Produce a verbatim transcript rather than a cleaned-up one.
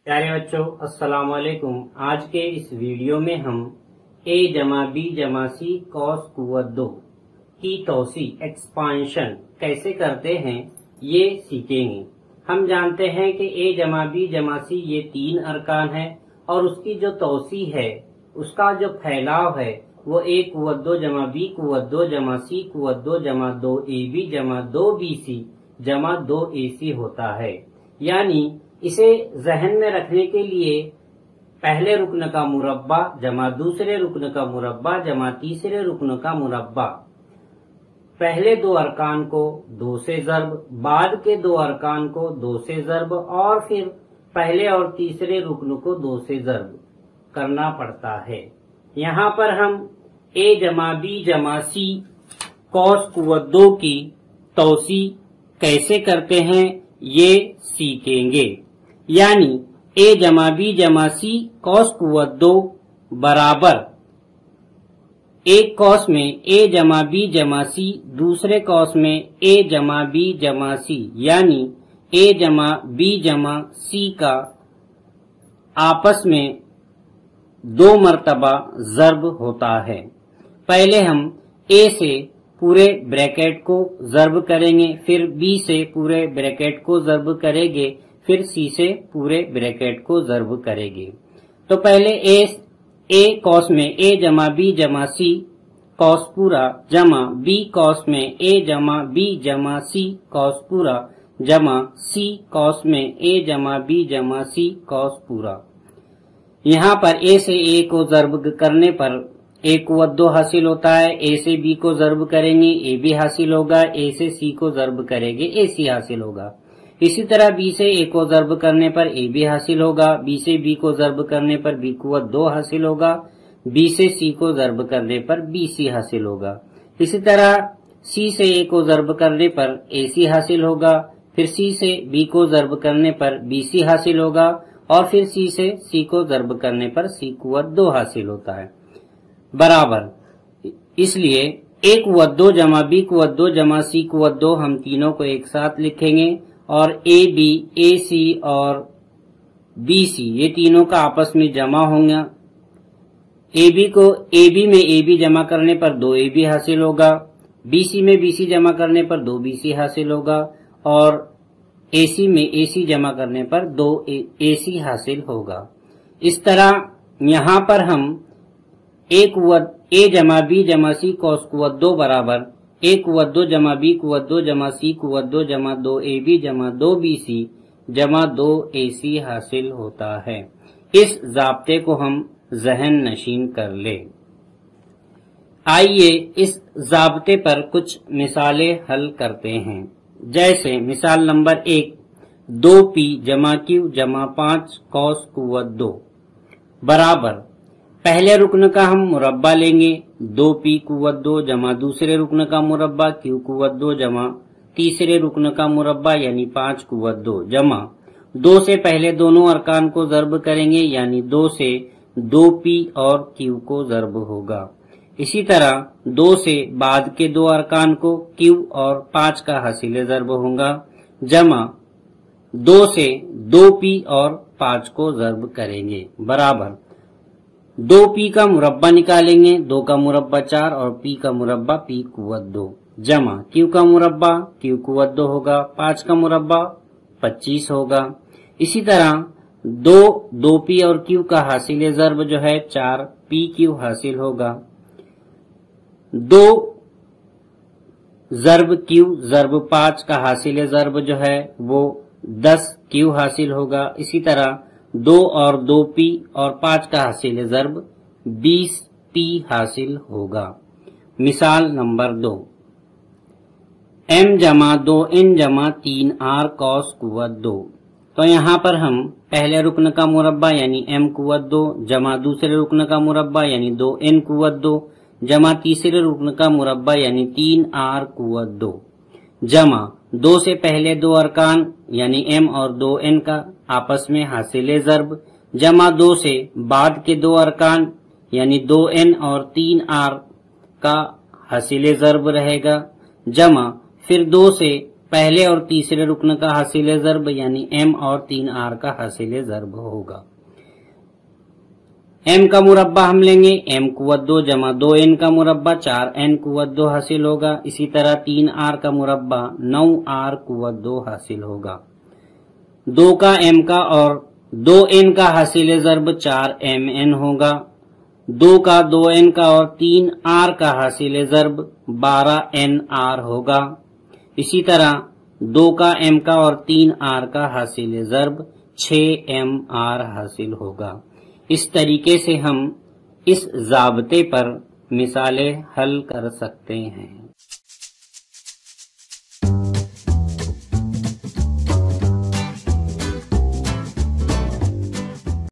प्यारे बच्चों, अस्सलाम वालेकुम। आज के इस वीडियो में हम ए जमा बी जमा सी कॉस कुव्वत दो की तौसी एक्सपांशन कैसे करते हैं ये सीखेंगे। हम जानते हैं कि ए जमा बी जमा सी ये तीन अरकान है और उसकी जो तौसी है, उसका जो फैलाव है वो ए कुव्वत दो जमा बी कुव्वत दो जमा सी कुव्वत दो जमा दो ए बी जमा दो बी सी जमा दो ए सी होता है। यानी इसे जहन में रखने के लिए पहले रुकन का मुरब्बा जमा दूसरे रुकन का मुरब्बा जमा तीसरे रुकन का मुरब्बा, पहले दो अरकान को दो से जर्ब, बाद के दो अरकान को दो से जर्ब और फिर पहले और तीसरे रुकन को दो से जर्ब करना पड़ता है। यहाँ पर हम ए जमा बी जमा सी कॉस कुव्वत दो की तौसी कैसे करते हैं ये सीखेंगे। यानी ए जमा बी जमा सी कॉस कुव्वत दो बराबर एक कॉस में ए जमा बी जमा सी, दूसरे कॉस में ए जमा बी जमा सी, यानी ए जमा बी जमा सी का आपस में दो मर्तबा जर्ब होता है। पहले हम ए से पूरे ब्रैकेट को जर्ब करेंगे, फिर बी से पूरे ब्रैकेट को जर्ब करेंगे, फिर सी से पूरे ब्रैकेट को जर्ब करेंगे। तो पहले ए ए कॉस में ए जमा बी जमा सी कॉस पूरा जमा बी कॉस में ए जमा बी जमा सी कॉस पूरा जमा सी कॉस में ए जमा बी जमा सी कॉस पूरा। यहाँ पर ए से ए को जर्ब करने पर ए कुव्वत दो हासिल होता है। ए से बी को जर्ब करेंगे ए बी हासिल होगा, ए से सी को जर्ब करेंगे ए सी हासिल होगा। इसी तरह बी से ए को जर्ब करने पर ए बी हासिल होगा, बी से बी को जर्ब करने पर बी कुव्वत दो हासिल होगा, बी से सी को जर्ब करने पर बी सी हासिल होगा। इसी तरह सी से ए को जर्ब करने पर ए सी हासिल होगा, फिर सी से बी को जर्ब करने पर बी सी हासिल होगा और फिर सी से सी को जर्ब करने पर सी कुव्वत दो हासिल होता है बराबर। इसलिए ए कुव्वत दो जमा बी कुव्वत दो जमा सी कुव्वत दो हम तीनों को एक साथ लिखेंगे और ए बी ए सी और बी सी ये तीनों का आपस में जमा होगा। ए बी को ए बी में ए बी जमा करने पर दो ए बी हासिल होगा, बी सी में बी सी जमा करने पर दो बी सी हासिल होगा और ए सी में ए सी जमा करने पर दो ए सी हासिल होगा। इस तरह यहाँ पर हम ए कुव्वत ए जमा बी जमा सी कॉस कुव्वत दो बराबर ए कुव्वत दो जमा बी कुव्वत दो जमा सी कुव्वत दो जमा दो ए बी जमा दो बी सी जमा दो ए सी हासिल होता है। इस जाब्ते को हम जहन नशीन कर ले। आइए इस जाब्ते पर कुछ मिसालें हल करते हैं। जैसे मिसाल नंबर एक, दो पी जमा क्यू जमा पांच कॉस कुव्वत दो बराबर पहले रुकन का हम मुरब्बा लेंगे, दो पी कुव्वत दो जमा दूसरे रुकन का मुरब्बा क्यू कुव्वत दो जमा तीसरे रुकन का मुरब्बा यानी पांच कुव्वत दो जमा दो से पहले दोनों अरकान को जर्ब करेंगे, यानी दो से दो पी और क्यू को जर्ब होगा। इसी तरह दो से बाद के दो अरकान को क्यू और पांच का हासिल जर्ब होगा जमा दो से दो पी और पांच को जर्ब करेंगे बराबर दो पी का मुरब्बा निकालेंगे, दो का मुरब्बा चार और पी का मुरब्बा पी कुव्वत दो जमा क्यू का मुरब्बा क्यू कुव्वत दो होगा, पांच का मुरब्बा पच्चीस होगा। इसी तरह दो दो पी और क्यू का हासिल जर्ब जो है चार पी क्यू हासिल होगा, दो जर्ब क्यू जर्ब पांच का हासिल जर्ब जो है वो दस क्यू हासिल होगा। इसी तरह दो और दो पी और पांच का हासिल जर्ब बीस पी हासिल होगा। मिसाल नंबर दो, एम जमा दो एन जमा तीन आर कॉस कुव्वत दो। तो यहाँ पर हम पहले रुकन का मुरब्बा यानी एम कुव्वत दो जमा दूसरे रुकन का मुरब्बा यानी दो एन कुव्वत दो जमा तीसरे रुकन का मुरब्बा यानी तीन आर कुव्वत दो जमा दो से पहले दो अरकान यानी एम और दो एन का आपस में हासिल जर्ब जमा दो से बाद के दो अरकान यानी दो एन और तीन आर का हासिल जर्ब रहेगा जमा फिर दो से पहले और तीसरे रुकन का हासिल ज़र्ब यानी एम और तीन आर का हासिल ज़र्ब होगा। एम का मुरब्बा हम लेंगे, एम कुव्वत दो जमा दो एन का मुरब्बा चार एन कुव्वत दो हासिल होगा। इसी तरह तीन आर का मुरब्बा नौ आर कुव्वत दो हासिल होगा। दो का एम का और दो एन का हासिल ज़र्ब चार एम एन होगा। दो का दो एन का और तीन आर का हासिल ज़र्ब बारह एन आर होगा। इसी तरह दो का एम का और तीन आर का हासिल ज़र्ब छह एम आर हासिल होगा। इस तरीके से हम इस ज़ाब्ते पर मिसालें हल कर सकते हैं।